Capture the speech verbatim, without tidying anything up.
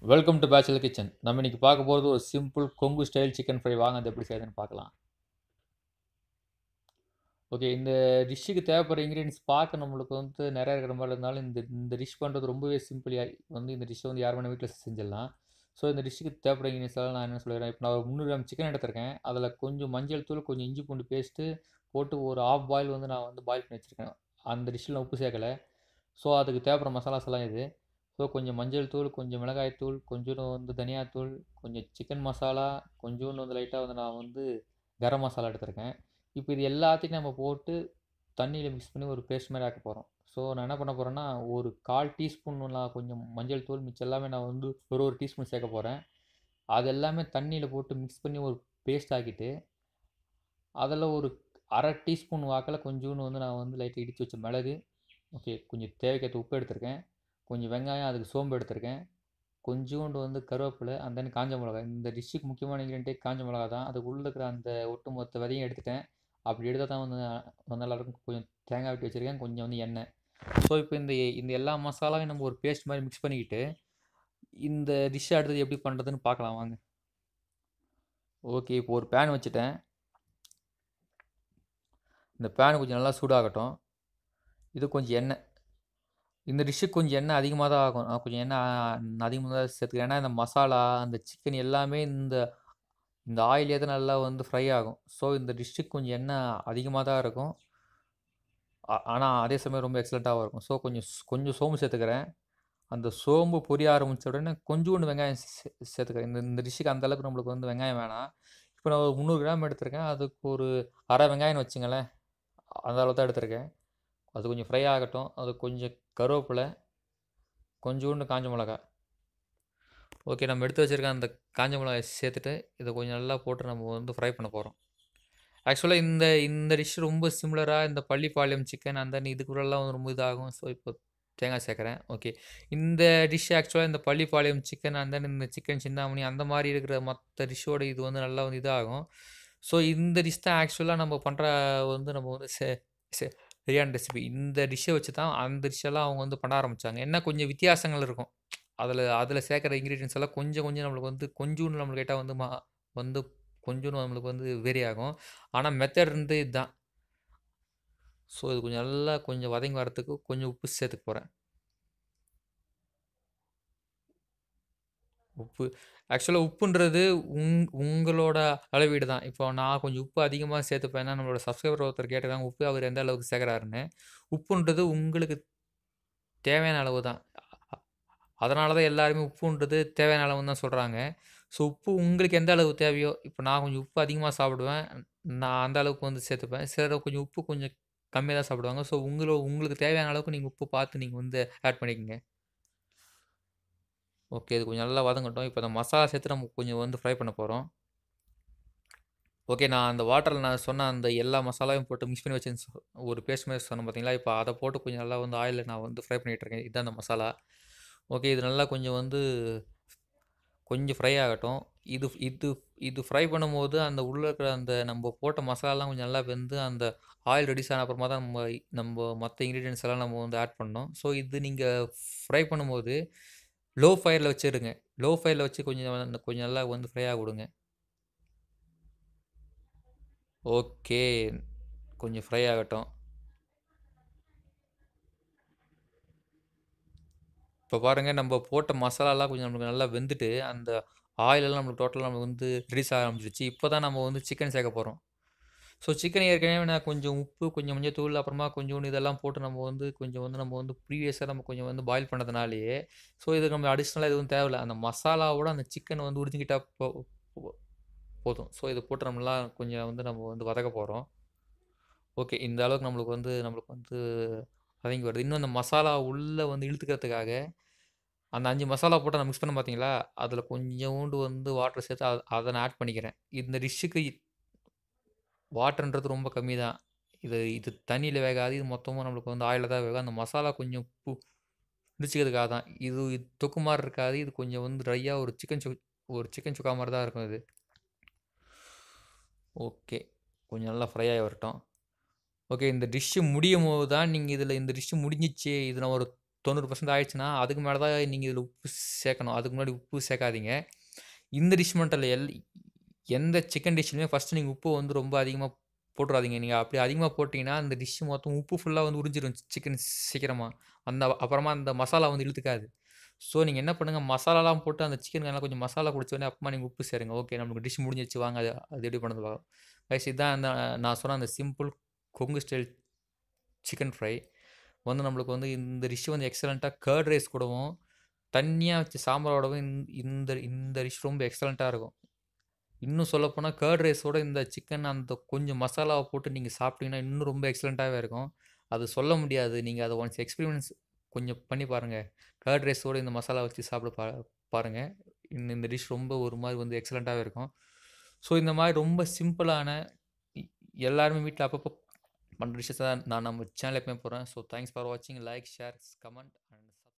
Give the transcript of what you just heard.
Welcome to bachelor kitchen. நம்ம இன்னைக்கு பார்க்க போகிறது ஒரு simple Kongu style chicken fry. வாங்க அது எப்படி செய்யுதுன்னு பார்க்கலாம். ஓகே, இந்த டிஷ்ஷுக்கு தேவைப்படுற இன்கிரீடியன்ட்ஸ் பார்க்க நம்மளுக்கு வந்து நிறைய இருக்கிற மாதிரி இருந்தாலும், இந்த இந்த டிஷ் பண்ணுறது ரொம்பவே சிம்பிள். யா வந்து இந்த டிஷ்ஷை வந்து யார் வேணா வீட்டில் செஞ்சிடலாம். ஸோ இந்த டிஷ்ஷுக்கு தேவைப்படுற இன்கிரீடியன்ஸ் எல்லாம் நான் என்ன சொல்லிடுறேன். இப்போ நான் ஒரு முந்நூறு கிராம் சிக்கன் எடுத்திருக்கேன். அதில் கொஞ்சம் மஞ்சள் தூள், கொஞ்சம் இஞ்சி பூண்டு பேஸ்ட்டு போட்டு ஒரு ஹாஃப் பாயில் வந்து நான் வந்து பாயில் பண்ணி வச்சுருக்கேன். அந்த டிஷ்ஷில் நான் உப்பு சேர்க்கலை. ஸோ அதுக்கு தேவைப்படுற மசாலாஸ் எல்லாம் இது. ஸோ கொஞ்சம் மஞ்சள் தூள், கொஞ்சம் மிளகாய் தூள், கொஞ்சோண்டு வந்து தனியாத்தூள், கொஞ்சம் சிக்கன் மசாலா, கொஞ்சோண்டு வந்து லைட்டாக வந்து நான் வந்து கரம் மசாலா எடுத்திருக்கேன். இப்போ இது எல்லாத்தையும் நம்ம போட்டு தண்ணியில் மிக்ஸ் பண்ணி ஒரு பேஸ்ட் மாதிரி ஆக்க போகிறோம். ஸோ நான் என்ன பண்ண போகிறேன்னா, ஒரு கால் டீஸ்பூன் நான் கொஞ்சம் மஞ்சள் தூள், மிச்சம் எல்லாமே நான் வந்து ஒரு ஒரு டீஸ்பூன் சேர்க்க போகிறேன். அது எல்லாமே தண்ணியில் போட்டு மிக்ஸ் பண்ணி ஒரு பேஸ்ட் ஆக்கிட்டு, அதில் ஒரு அரை டீஸ்பூன் வாக்கில் கொஞ்சோண்டு வந்து நான் வந்து லைட்டாக இடித்து வச்ச மிளகு, ஓகே, கொஞ்சம் தேவைக்கேற்ற உப்பு எடுத்திருக்கேன். கொஞ்சம் வெங்காயம், அதுக்கு சோம்பு எடுத்திருக்கேன். கொஞ்சோண்டு வந்து கருவேப்பிலை, அண்ட் தென் காஞ்ச மிளகாய். இந்த டிஷ்ஷுக்கு முக்கியமான இன்கிரியன்ட்டே காஞ்ச மிளகா தான். அதுக்குள்ள இருக்கிற அந்த ஒட்டுமொத்த விதையும் எடுத்துட்டேன். அப்படி எடுத்தா தான் வந்து வந்து நல்லாயிருக்கும். கொஞ்சம் தேங்காய் வெட்டி வச்சுருக்கேன், கொஞ்சம் வந்து எண்ணெய். ஸோ இப்போ இந்த இந்த எல்லா மசாலாவையும் நம்ம ஒரு பேஸ்ட் மாதிரி மிக்ஸ் பண்ணிக்கிட்டு, இந்த டிஷ்ஷை அடுத்தது எப்படி பண்ணுறதுன்னு பார்க்கலாம் வாங்க. ஓகே, இப்போ ஒரு பேன் வச்சுட்டேன். இந்த பேன் கொஞ்சம் நல்லா சூடாகட்டும். இது கொஞ்சம் எண்ணெய். இந்த டிஷ்ஷுக்கு கொஞ்சம் எண்ணெய் அதிகமாக தான் ஆகும். நான் கொஞ்சம் எண்ணெய் அதிகமாக தான் சேர்த்துக்கிறேன். ஏன்னா இந்த மசாலா, அந்த சிக்கன் எல்லாமே இந்த இந்த ஆயிலே தான் நல்லா வந்து ஃப்ரை ஆகும். ஸோ இந்த டிஷ்ஷுக்கு கொஞ்சம் எண்ணெய் அதிகமாக தான் இருக்கும். ஆனால் அதே சமயம் ரொம்ப எக்ஸலண்ட்டாகவும் இருக்கும். ஸோ கொஞ்சம் ஸ்- கொஞ்சம் சோம்பு சேர்த்துக்கிறேன். அந்த சோம்பு பொரிய ஆரம்பித்த உடனே கொஞ்சோண்டு வெங்காயம் சே சேர்த்துக்கிறேன். இந்த இந்த டிஷ்ஷுக்கு அந்த அளவுக்கு நம்மளுக்கு வந்து வெங்காயம் வேணாம். இப்போ நான் ஒரு முந்நூறு கிராம் எடுத்திருக்கேன். அதுக்கு ஒரு அரை வெங்காயம்னு வச்சுங்களேன். அந்த அளவு தான் எடுத்திருக்கேன். அது கொஞ்சம் ஃப்ரை ஆகட்டும். அது கொஞ்சம் கருவேப்பிலை, கொஞ்சோண்டு காஞ்ச மிளகா. ஓகே, நம்ம எடுத்து வச்சிருக்க அந்த காஞ்ச மிளகாய் சேர்த்துட்டு, இதை கொஞ்சம் நல்லா போட்டு நம்ம வந்து ஃப்ரை பண்ண போகிறோம். ஆக்சுவலாக இந்த இந்த டிஷ் ரொம்ப சிமிலராக இந்த பள்ளிப்பாளையம் சிக்கன் அந்த இதுக்குள்ளெல்லாம் ரொம்ப இதாகும். ஸோ இப்போ தேங்காய் சேர்க்குறேன். ஓகே, இந்த டிஷ் ஆக்சுவலாக இந்த பள்ளிப்பாளையம் சிக்கன் அண்ட் தென் இந்த சிக்கன் சிந்தாமணி அந்த மாதிரி இருக்கிற மற்ற டிஷ்ஷோட இது வந்து நல்லா வந்து இதாகும். ஸோ இந்த டிஷ் தான் ஆக்சுவலாக நம்ம பண்ணுற வந்து நம்ம வந்து செ செ சரியான ரெசிபி. இந்த டிஷ்ஷை வச்சு தான் அந்த டிஷ்ஷெல்லாம் அவங்க வந்து பண்ண ஆரம்பித்தாங்க. என்ன கொஞ்சம் வித்தியாசங்கள் இருக்கும். அதில் அதில் சேர்க்குற இன்க்ரீடியன்ஸ் எல்லாம் கொஞ்சம் கொஞ்சம் நம்மளுக்கு வந்து கொஞ்சோண்டு நம்மளுக்கு கேட்டால் வந்து மா வந்து கொஞ்சோண்டு நம்மளுக்கு வந்து வேரி ஆகும். ஆனால் மெத்தட் வந்து இதுதான். ஸோ இது கொஞ்சம் நல்லா கொஞ்சம் வதங்கி வரத்துக்கு கொஞ்சம் உப்பு சேர்த்துக்க போகிறேன். உப்பு ஆக்சுவலாக உப்புன்றது உங் உங்களோட அளவீடு தான். இப்போ நான் கொஞ்சம் உப்பு அதிகமாக சேர்த்துப்பேன். ஏன்னா நம்மளோட சப்ஸ்கிரைபர் ஒருத்தர் கேட்டிருக்காங்க, உப்பு அவர் எந்த அளவுக்கு சேர்க்குறாருன்னு. உப்புன்றது உங்களுக்கு தேவையான அளவு தான். அதனால தான் எல்லாருமே உப்புன்றது தேவையான அளவுன்னு தான் சொல்கிறாங்க. ஸோ உப்பு உங்களுக்கு எந்த அளவு தேவையோ, இப்போ நான் கொஞ்சம் உப்பு அதிகமாக சாப்பிடுவேன். நான் அந்த அளவுக்கு வந்து சேர்த்துப்பேன். சிலர் கொஞ்சம் உப்பு கொஞ்சம் கம்மியா தான் சாப்பிடுவாங்க. ஸோ உங்களோ உங்களுக்கு தேவையான அளவுக்கு நீங்க உப்பு பார்த்து நீங்க வந்து ஆட் பண்ணிக்கங்க. ஓகே, இது கொஞ்சம் நல்லா வதங்கட்டும். இப்போ இந்த மசாலா சேர்த்து நம்ம கொஞ்சம் வந்து ஃப்ரை பண்ண போறோம். ஓகே, நான் அந்த வாட்டர்ல நான் சொன்ன அந்த எல்லா மசாலாவையும் போட்டு மிக்ஸ் பண்ணி வச்சேன்னு சொ ஒரு பேஸ்ட் மாரி சொன்னேன் பார்த்தீங்களா? இப்போ அத போட்டு கொஞ்சம் நல்லா வந்து ஆயில்ல நான் வந்து ஃப்ரை பண்ணிட்டுருக்கேன். இதான் அந்த மசாலா. ஓகே, இது நல்லா கொஞ்சம் வந்து கொஞ்சம் ஃப்ரை ஆகட்டும். இது இது இது ஃப்ரை பண்ணும்போது அந்த உள்ள இருக்கிற அந்த நம்ப போட்ட மசாலாலாம் கொஞ்சம் நல்லா வெந்து அந்த ஆயில் ரெடியூஸ் ஆன அப்புறமா தான் நம்ம நம்ப மத்த இன்கிரீடியன்ட்ஸ் எல்லாம் நம்ம வந்து ஆட் பண்ணணும். ஸோ இது நீங்க ஃப்ரை பண்ணும்போது லோ ஃபயர்ல வச்சுருங்க. லோ ஃபயர்ல வச்சு கொஞ்சம் வந்து கொஞ்சம் நல்லா வந்து ஃப்ரை ஆக விடுங்க. ஓகே, கொஞ்சம் ஃப்ரை ஆகட்டும். இப்போ பாருங்க, நம்ப போட்ட மசாலாலாம் கொஞ்சம் நமக்கு நல்லா வெந்துட்டு, அந்த ஆயில் எல்லாம் நம்மளுக்கு டோட்டலா நமக்கு வந்து ரிலீஸ் ஆக ஆரம்பிச்சுருச்சு. இப்போ தான் நம்ம வந்து சிக்கன் சேர்க்க போறோம். ஸோ சிக்கன் ஏற்கனவே நான் கொஞ்சம் உப்பு, கொஞ்சம் மஞ்சத்தூள், அப்புறமா கொஞ்சோண்டு இதெல்லாம் போட்டு நம்ம வந்து கொஞ்சம் வந்து நம்ம வந்து ப்ரீவியஸா நம்ம கொஞ்சம் வந்து பாயில் பண்ணதுனாலேயே, ஸோ இதுக்கு நம்ம அடிஷ்னலா எதுவும் தேவையில்ல. அந்த மசாலாவோட அந்த சிக்கன் வந்து உறிஞ்சிக்கிட்டா போ போ போதும். ஸோ இத போட்டு நம்மலாம் கொஞ்சம் வந்து நம்ம வந்து வதக்க போறோம். ஓகே, இந்த அளவுக்கு நம்மளுக்கு வந்து நம்மளுக்கு வந்து வதங்கி வருது. இன்னும் அந்த மசாலா உள்ள வந்து இழுத்துக்கிறதுக்காக, அந்த ஐந்து மசாலா போட்டு நான் மிக்ஸ் பண்ணேன் பார்த்தீங்களா? அதில கொஞ்சோண்டு வந்து வாட்டர் சேர்த்து அத அத நான் ஆட் பண்ணிக்கிறேன். இந்த டிஷ்ஷுக்கு வாட்டர்ன்றது ரொம்ப கம்மி தான். இது இது தண்ணீல வேகாது. இது மொத்தமும் நம்மளுக்கு வந்து ஆயில்ல தான் வேகும். அந்த மசாலா கொஞ்சம் பு பிடிச்சுக்கிறதுக்காக தான். இது இது தொக்கு மாரி இருக்காது. இது கொஞ்சம் வந்து ட்ரையா ஒரு சிக்கன் சுக் ஒரு சிக்கன் சுக்கா மாரி தான் இருக்கும் இது. ஓகே, கொஞ்சம் நல்லா ஃப்ரை ஆகி வரட்டும். ஓகே, இந்த டிஷ்ஷு முடியும்போது தான் நீங்க இதில இந்த டிஷ்ஷு முடிஞ்சிச்சு. இது நான் ஒரு தொண்ணூறு பர்சன்ட் ஆயிடுச்சுன்னா, அதுக்கு மேல தான் நீங்க இதில உப்பு சேர்க்கணும். அதுக்கு முன்னாடி உப்பு சேர்க்காதீங்க. இந்த டிஷ் மட்டும் இல்ல. எல் எந்த சிக்கன் டிஷ்லயுமே ஃபர்ஸ்ட்டு நீங்க உப்பு வந்து ரொம்ப அதிகமா போட்டுறாதீங்க. நீங்க அப்படி அதிகமா போட்டீங்கன்னா, அந்த டிஷ் மொத்தம் உப்பு ஃபுல்லா வந்து உறிஞ்சிரும் சிக்கன் சீக்கிரமா. அந்த அப்புறமா அந்த மசாலா வந்து இழுத்துக்காது. ஸோ நீங்க என்ன பண்ணுங்க, மசாலாலாம் போட்டு அந்த சிக்கனுக்கு நல்லா கொஞ்சம் மசாலா புடிச்ச உடனே அப்புறமா நீங்க உப்பு சேருங்க. ஓகே நம்மளுக்கு டிஷ் முடிஞ்சிருச்சு வாங்க அது அது எப்படி பண்ணுறது பார்க்கலாம். கைஸ் இதான் அந்த நான் சொன்ன அந்த simple Kongu style chicken fry வந்து நம்மளுக்கு வந்து இந்த டிஷ் வந்து எக்ஸலண்ட்டா கர்ட் ரைஸ் கூடவும், தண்ணியா வச்ச சாம்பாரோடவும் இந்த இந்த டிஷ் ரொம்ப எக்ஸலண்ட்டா இருக்கும். இன்னும் சொல்லப்போனா கர்ட் ரைஸோட இந்த சிக்கன் அந்த கொஞ்சம் மசாலாவ போட்டு நீங்க சாப்பிட்டீங்கன்னா, இன்னும் ரொம்ப எக்ஸலண்ட்டாவே இருக்கும். அது சொல்ல முடியாது. நீங்க அத ஒன்ஸ் எக்ஸ்பீரியன்ஸ் கொஞ்சம் பண்ணி பாருங்க. கர்ட் ரைஸோட இந்த மசாலா வச்சு சாப்பிட பா பாருங்க. இந்த இந்த டிஷ் ரொம்ப ஒரு மாரி வந்து எக்ஸலண்ட்டாவே இருக்கும். ஸோ இந்த மாரி ரொம்ப சிம்பிளான இ எல்லாருமே வீட்ல அப்பப்போ பண்ற டிஷ்ஷஸ் தான் நான் நம்ம சேனல்ல எப்பவுமே போடுறேன். ஸோ தேங்க்ஸ் ஃபார் வாட்சிங். Like, share, comment.